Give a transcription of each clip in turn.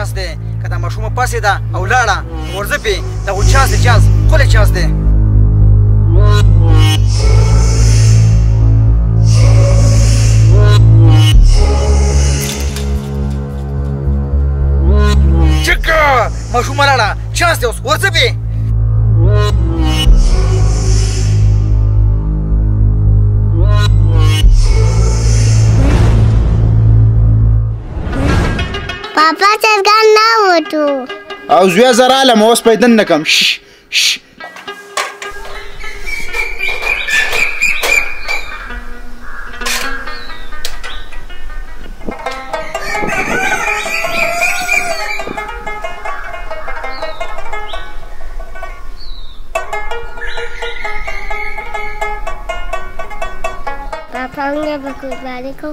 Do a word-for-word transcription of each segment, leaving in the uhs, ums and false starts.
چانس دی که دا ماشومه پاڅېده او لاړه نو ورځه پې دغو چانس دی چانس ښکلی چانس دی چکه ماشومه لاړه چانس دی اوس ورځه پې پاپا چرګان نه وټو او زویا زه رالم اوس پیدن نه کم شش شش پاپا موږ به قرباني کوو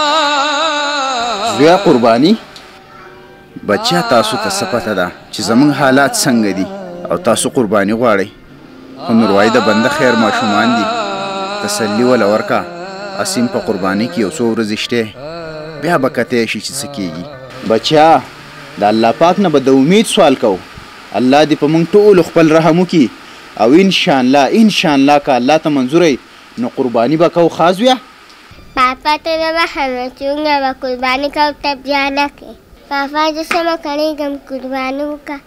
زویا قرباني بچیا تاسو ته څه پته ده چې زموږ حالات څنګه دي او تاسو قرباني غواړئ خو نوروايي د بنده خیر ماشومان دي تسلي وله ورکه اسیم په قرباني کې یو څو ورځې شته بیا به کتی شي چې څه کېږي بچیا د الله پاک نه به د امید سوال کوو الله دې په موږ ټولو خپل رحم وکړي او انشاءالله انشاءالله که الله ته منظوری نو قرباني به کوو ښه زویه پاپا ته نه بخښه چې موږ به قرباني کوو ته بیا نه کړې پاپا زه سمه کړېږم قرباني وکړه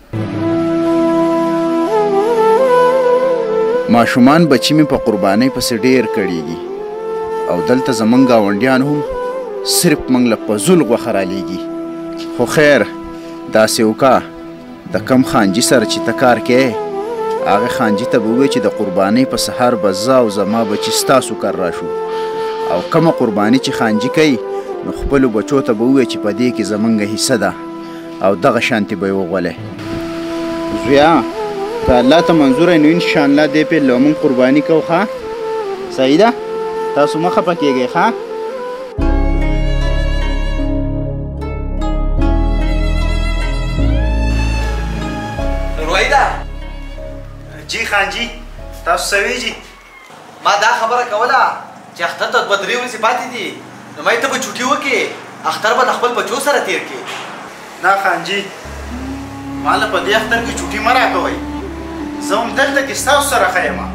ماشومان بچي مې په قربانۍ پسې ډېر کړېږي او دلته زموږ ګاونډیان هم صرف موږ له پزول غوښه رالیږي خو خیر داسې وکړه د کم خانجي سره چې ته کار کوې هغې خانجي ته به ووایې چې د قربانۍ په سهار به زه او زما بچي ستاسو کار راشو او کومه قرباني چې خانجي کوي نو خپلو بچو ته به ووایې چې په دې کې زموږ حصه ده او دغه شانتې به یې وغولې زویا که الله ته منظوره نو انشاءالله دې پې له مونږ قرباني کوو ښه صحیح ده تاسو مه خفه کېږئ ښه رویده جی خان جی تاسو څه وی جی ما دا خبره کوله چې اختر ته دوه درې ورځې پاتې دي نو ما یې ته به چوټي وکړې اختر به د خپل بچو سره تېر کړې نه خان جی ما له په دې اختر کې چوټي مه راکوئ زه هم دلته کې ستاسو سره ښه یم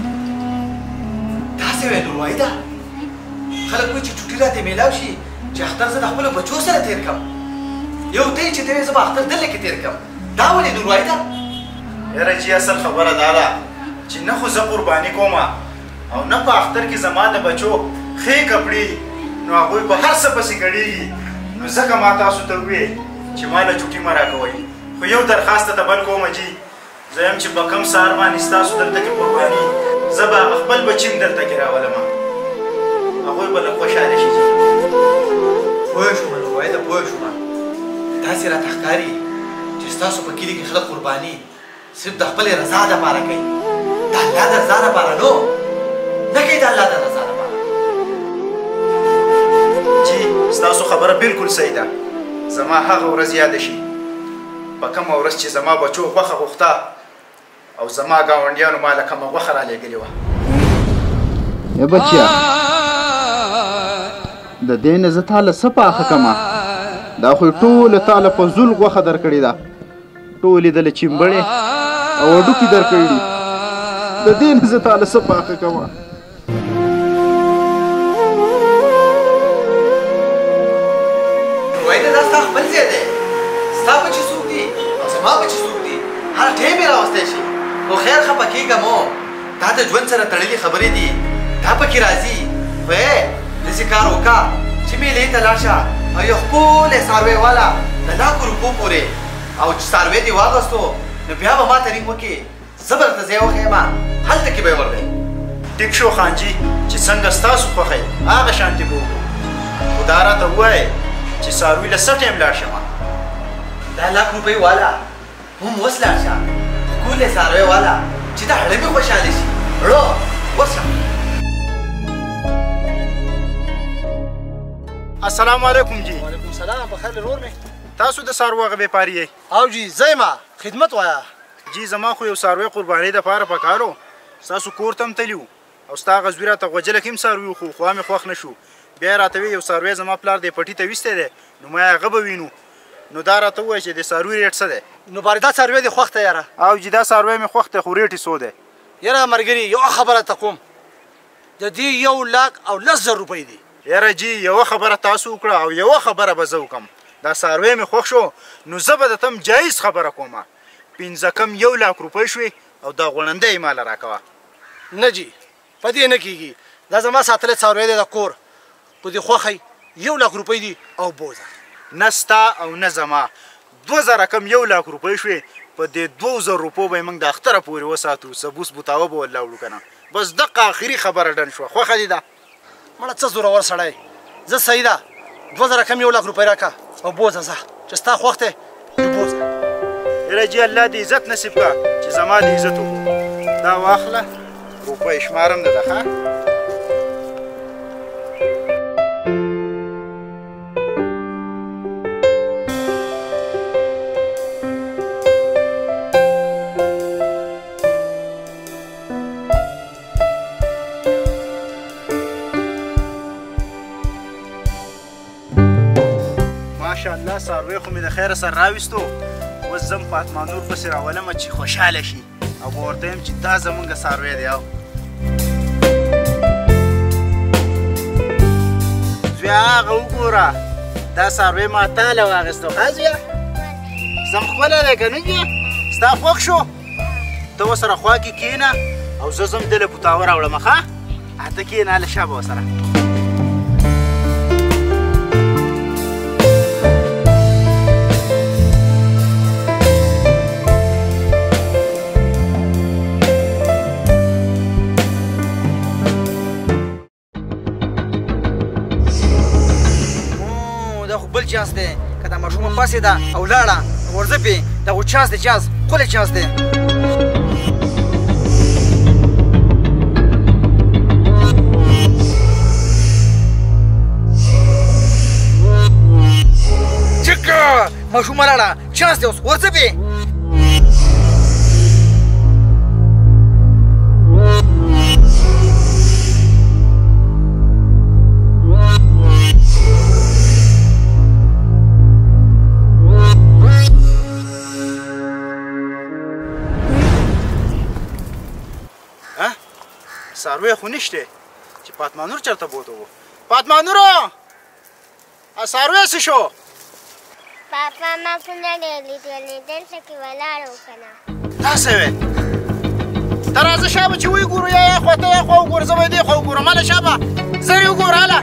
داسې وایې نو رویده خلک وایي چې چوټي راته میلاو شي چې اختر زه د خپلو بچو سره تېر کړم یو دی چې ته وایې زه به اختر دلته کې تېر کړم دا ولې نو رویده یاره جی اصل خبره دا ده چې نه خو زه قرباني کوم او نه په اختر کې زما د بچو ښې کپړې نو هغوی په هر څه پسې ګډېږي نو ځکه ما تاسو ته وویې چې ما له چوټي مه راکوئ خو یو درخواست ته بل کومه جي زه یم چې په کم سهار باندې ستاسو دلته کې قرباني زه به هغه خپل بچي هم دلته کې راولم هغوی به لږ خوشحاله شي جي پوه شوم نو رویده پوه شوم داسې راته ښکاري چې ستاسو په کلي کې خلک قرباني صرف د خپلې رضا دپاره کوي د الله د رضا دپاره نو نه کوي د الله د رضا دپاره جي ستاسو خبره بالکل صحیح ده زما هغه ورځ یاده شي په کومه ورځ چې زما بچو غوښه غوښته او زما ګاونډیانو ما له کومه غوښه رالیږلې وه ای بچیا د دې نه زه تا له څه پاخه کمه دا خو یې ټوله تا له په زول غوښه درکړې ده ټولې د له چیمبړې او هډوکي درکړي دي د دې نه زه تا له څه پاخه کمه رویده دا ستا خپل ځای دی ستا بچي څوک دي او زما بچي څوک دي هر ټایم یې راوستی شي خو خیر خفه کېږه مو دا د ژوند سره تړلې خبرې دي دا پکې راځي خو ای داسې کار وکړه چې میلې ته لاړ شه او یو ښکلی څاروی والا د لاکو روپو پورې او چې څاروی دې واغستو نو بیا به ما ته رینګ وکړې زه به درته ځای وښیم هلته کې به یې ورځئ ټیک شو خانجي چې څنګه ستاسو خوښی هغه شانتې به وکړو خو دا راته ووایئ چې څاروي له څه ټایم لاړ شمه دا لاک روپۍ والا هم اوس لاړ شه ښکلی څاروی والا چې دا هړه مې خوشحاله شي ړو اوس شه السلام علیکم جی وعلیکم سلام بخیر ورور مې تاسو د څاروو هغه بیپاري یئ او جی زه یم خدمت وایه جی زما خو یو څاروی قربانۍ دپاره پکار و ستاسو کور ته هم تلي وو او ستا هغه زوی راته غوجله کې هم څاروي وخو خوا مې خوښ نه شو بیا یې راته وی یو څاروی زما پلار دې پټي ته ویستی دی نو ما یې هغه به وینو نو دا راته ووایه چې د څاروي ریټ څه دی؟ نو بارې دا څاروی دې خوښ دی یاره؟ او چې دا څاروی مې خوښ دی خو ریټ یې څو دی؟ یاره ملګري یوه خبره ته کوم، د دې یو لاک او لس زر روپۍ دي. یاره جي یوه خبره تاسو وکړه او یوه خبره به زه وکړم. دا څاروی مې خوښ شو نو زه به درته جایز خبره کومه. پنځه کم یو لاک روپۍ شوې او دا غوړنده یې ماله راکوه. نه جي په دې نه کېږي، دا زما ساتلی څاروی دی د کور، خو دې خوښی یو لاک روپۍ دي او بوزه. نه ستا او نه زما دوه زره کم یو لاک روپۍ شوې، په دې دوو زر روپو به یې موږ د اختره پورې وساتو، سبوس بوتاوه به ولله وړو که نه. بس دقه آخري خبره ډن شوه. خوښه دې ده؟ مړه څه زورور سړی، زه صحیح ده دوه زره کم یو لاک روپۍ راکړه او بوزه ځه، چې ستا خوښ دی نو بوزه. یاره جي الله دې عزت نصیب کړه چې زما د عزت وکړو. دا واخله روپۍ شمارم ده ده ښه؟ ماشاءالله څاروی خو مې د خیره سره راویستو، اوس ځم فاطمه نور پسې راولمه چې خوشحاله شي او به ورته یم چې دا زمونږ څاروی دی. او زویه هغه وګوره دا څاروی ما تاله واخیستو. ښه زویه زم ښکلی دی که نه زویه؟ ستا خوښ شو؟ ته ورسره خوا کې کښېنه او زه ځم دله بوتاوه راوړمه. ښه ته کښېنه هله شه به ورسره. بل چانس دی که دا ماشومه پاڅېده او لاړه ورځه پې دا خو چانس دی، چانس ښکلی چانس دی. چکه ماشومه لاړه چانس دی اوس ورځه پې. څاروی خو نشته چې فاطمه نور چېرته بوته و؟ فاطمه نورو څاروی څه شو؟ پاپا ما خو نه دی لیدلی، دلته کې ولاړ و که نه. داسې وې؟ ته راځه شا به چې ویې ګورو، یا یا خوا ته یا خوا وګوره، زه به یې دې خوا وګورم. هله شا به زر یې وګوره هله.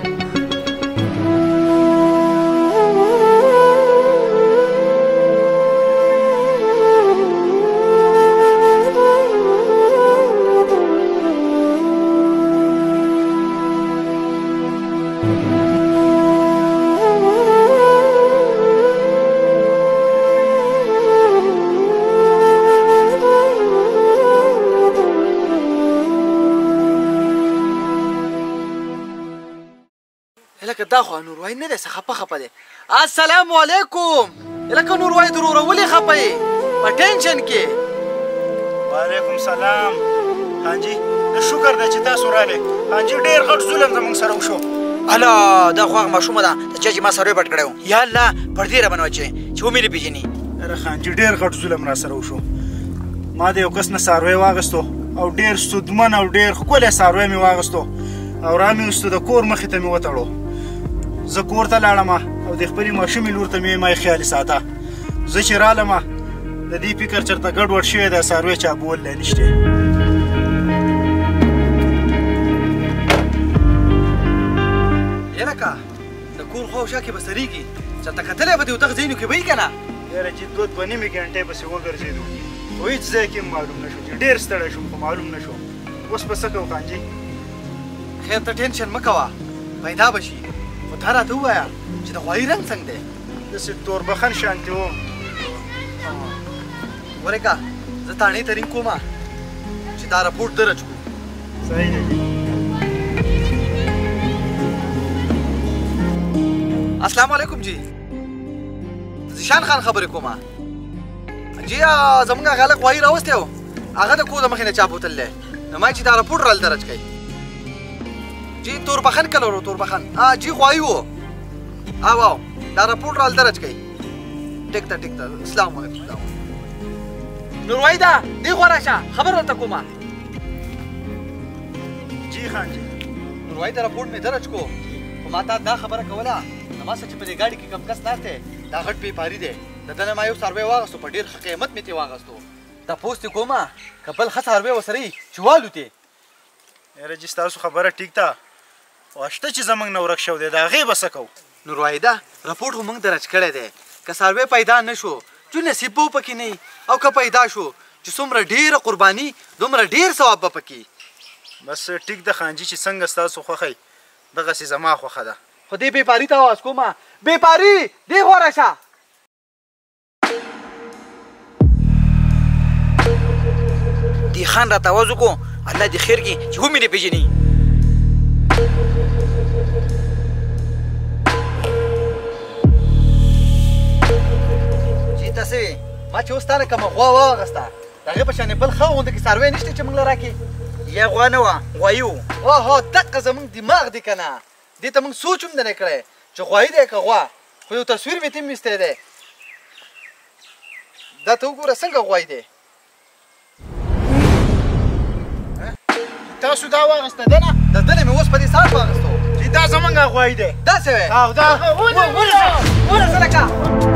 لکه دا خو نوروای نه دی، څه خپه خپه دی. السلام علیکم. لکه نوروای دروره ولې خپه یې په ټینشن کې؟ وعلیکم سلام. خان جي شکر دی چې تاسو راغلې. خان جي ډېر غټ ظلم زموږ سره وشو. الا دا خو هغه ماشومه ده چې ما څاروی پټ کړی و. یا الله پردې را باندې واچوې چې ومې نه پېژني. یاره خان جي ډېر غټ ظلم را سره وشو. ما د یو کس نه څاروی واخیستو او ډېر ستودمن او ډېر ښکلی څاروی مې واخیستو او را مې وستو د کور مخې ته مې وتړو. زه کور ته لاړم او د خپلې ماشومې لور ته مې ما خیال ساته. زه چې رالم د دې فکر چېرته ګډوډ شوی دی، څاروی چا بوللی نشته. یلکه د کور خوا او شا کې به سریږي، چېرته کتلی به د اتاق ځایونو کې به یي که نه؟ یاره چې دوه دوه نیمې ګنټې پسې وګرځېدو خو هېڅ ځای کې معلوم نه شو چې ډېر ستړی شوم خو معلوم نه شو. اوس به څه کوو خان جي؟ خیر ته ټینشن مه کوه، پیدا به شي. خو تا راته ووایه چې د غوایي رنګ څنګه دی؟ داسې توربخن شانتې و. ورېږه زه تاڼې ته رینګ کومه چې دا رپورټ درج کړو. صحیح دی. السلام علیکم جی، زیشان خان خبرې کومه. جی زمونږ هغه هلک غوایي راوستی و، هغه د کور د مخې نه چا بوتلی، نو ما چې دا رپورټ رال درج کړئ. جی توربخن کله ورو توربخن جی غوایي و. او او دا رپورټ رال درج کړئ. ټیک ته ټیک ته السلام علیکم. نوروايده دې خوا راشه خبر ورته کومه. جی خان جی. نوروايده راپورټ مې درج کو خو ما ته دا خبره کوله زما څه چې په دې ګاډي کې کم کس ناست دی دا غټ بیپاري دی د ده نه ما یو څاروی واغېستو په ډېر ښه قیمت مې ترې واغېستو. تپوس دې کومه که بل ښه څاروی ورسره وي چې والوتې. یاره جي ستاسو خبره ټیک ده خو شته چې زموږ نه ورک شوی دی د هغې به څه کوو. نوروايده راپورټ خو موږ درج کړی دی که څاروی پیدا نه شو جو نصیب به پکې نه او که پیدا شو چې څومره ډېره قرباني دومره ډېر ثواب به پکې. بس ټیک ده خانجي چې څنګه ستاسو خوښه وي دغسې زما خوښه ده. خو دې بیپاري ته اواز کومه بیپاري دې خوا راشه. دې خان راته اواز وکړو الله دې خیر کړي چې هم یې نه پېژني. چې ته څه وې ما چې اوس تا نه کومه غوا واغېسته د هغې په شانې بل ښه غونده کې څاروی نشته چې موږ له راکړي. یا غوا نه وه غوایي وو. اوهو دقه زموږ دماغ دی که نه دې ته موږ سوچ هم نه دی کړی چې غوایي دی که غوا خو یو تصویر مې تیم ایستی دی. دا ته وګوره څنګه غوایي دی. تاسو دا واغېسته ده نه د ده نه مې اوس په دې ساعت واغېستو چې دا زموږ غوایي دی. داسې وی او دا ورسه ورسه لکه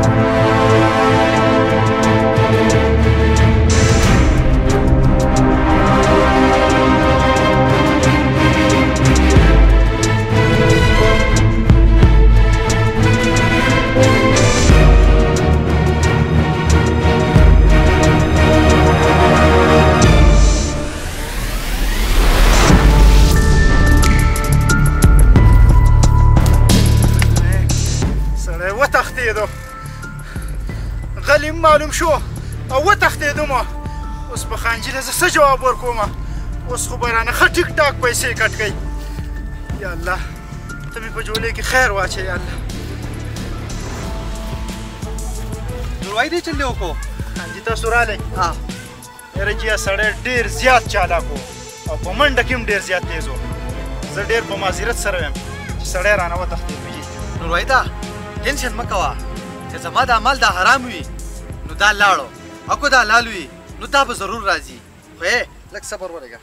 غلی معلوم شو او وتښتېدم اوس به خانجي له زه څه جواب ورکوم. اوس خو به رانه ښه ټیک ټاک پیسې کټ کوي. یا الله ته مې په جولې کې خیر واچوې یا الله. نوروايي دې چلې وکړو خانجي تاسو رالی. ها یاره جیا سړی ډېر زیات چالاک و او په منډه کې هم ډېر زیات تیز و. زه ډېر په معذرت سره یم چې سړی رانه وتښتېد. نوروايده ټینشن مه کوه چې زما د عمل دا حرام وي نو دا لاړو او که دا حلال وي نو دا به ضرور راځي. خو یې لږ صبر ولګه.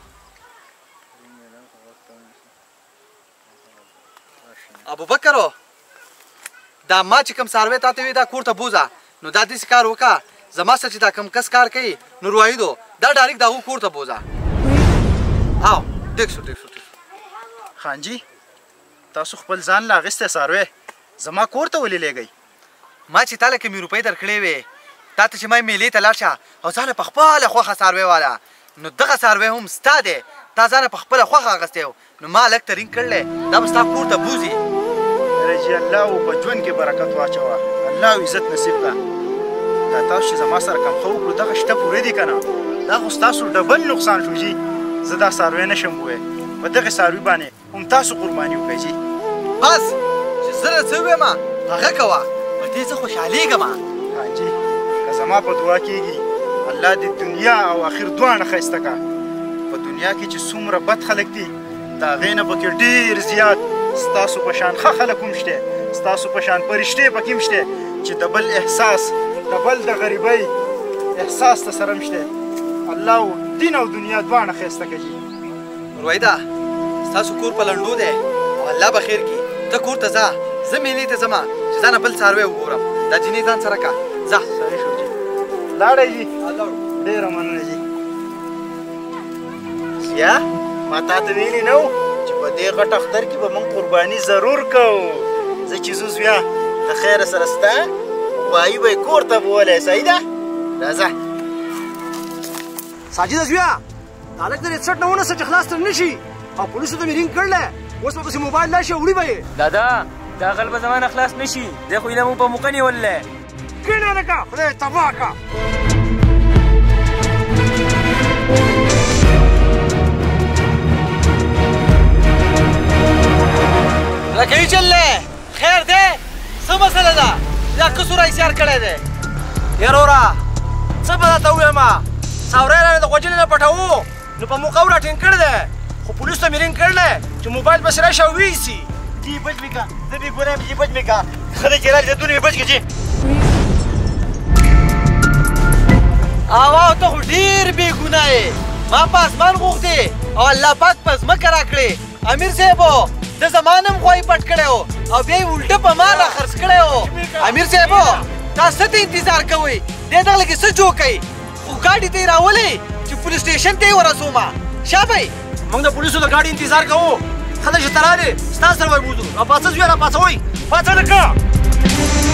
ابوبکرو دا ما چې کوم څاروی تا ته وي دا کور ته بوځه نو دا داسې کار وکړه زما سره چې دا کوم کس کار کوي نوروايدو دا ډایرکټ د هغو کور ته بوځه. او ټیک شو ټیک شو ټیک شو. خانجي تاسو خپل ځان له اخیستی څاروی زما کور ته ولې لیږئ؟ ما چې تا له کومې روپۍ درکړې وې تا ته چې ما میلې ته لاړ شه او ځانه په خپله خوښه څاروی واله نو دغه څاروی هم ستا دی تا ځانه په خپله خوښه اخیستی و نو ما هلک ترین کړلی دا به ستا کور ته بوځي. رجي الله و په ژوند کې برکت واچوه الله و عزت نصیب کړه. دا تاسو چې زما سره کم ښه وکړو دغه شته پوره دي که نه دا خو ستاسو ډبل نقصان شو جي. زه دا څاروی نشم ووی په دغې څاروي باندې هم تاسو قرباني وکړئ جي. بس چې زه له څه وویمه هغه کوه په دې زه خوشحالېږم. حاجي که زما په دعا کېږي الله دې دنیا او آخر دواړه ښایسته کړه. په دنیا کې چې څومره بد خلک دي د هغې نه پکې ډېر زیات ستاسو په شان ښه خلک هم شته ستاسو په شان فرشتې پکې هم شته چې د بل احساس د بل د غریبۍ احساس ته سره هم شته. الله و دین او دنیا دواړه ښایسته کړي. نوروايده ستاسو کور په لنډو دی او الله به خیر کړي. ته کور ته ځه زه میلې ته ځمه چې ځانه بل څاروی وګورم دا جینۍ ځان سره کړه ځه. صحیح شو جي لاړئ جي ډېره مننه جي. یا ما تا ته ویلي نه و چې په دې غټ اختر کې به موږ قرباني ضرور کوو. زه چې زوز بیا د خیره سره ستا غوایي به یې کور ته بولی. صحیح ده راځه. ساجده زویا دا هلک د ریسټ نه ونیسه چې خلاص تر نه شي او پولیسو ته مې رینګ کړلی اوس به پسې موبایل لاړ شي او وړي به یې. دادا دا غل به زما نه خلاص نه شي دی خو یې مو په موقع نیولی. کېنه لکه خدای تباه کړه. لکه چلې خیر دی څه مسله ده یا کسور ایسیار کړی دی؟ یاره وره څه به درته ووایم څاروی رانه د غوجلې نه پټوو نو په موقع و راټینګ کړی دی خو پولیسو ته مې رینګ کړلی چې موبایل پسې راشي او ویسي. جی بچ مې که زه بې ګناه یم جي بچ مې که ښه دی چې راشي د دونې مې بچ کړه جي. او ته خو ډېر بې ګناه یې ما په اسمان غوښتې او الله پاک په ځمکه راکړې امیر صاحبو د زما نوم غوی پټ کړی و او بیا یې الټه په ما راخرڅ کړی و امیر صاحبو تاسو څه ته انتظار کوئ دې دغه لږې څه جوکئ خو ګاډي ته یې راولئ چې پولیس سټیشن ته یې ورسومه شابئ موږ د پولیسو د ګاډي انتظار کوو ښه ده چې ته رالې ستا سره به بوځو راپاڅه زویه راپاڅوئ پاڅه لکه